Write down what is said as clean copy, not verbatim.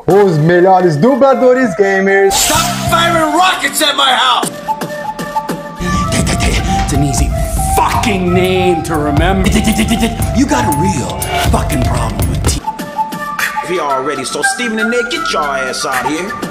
Os melhores dubladores gamers. Stop firing rockets at my house! It's an easy fucking name to remember. You got a real fucking problem with teeth. We already, so Steven and Nick, get your ass out here.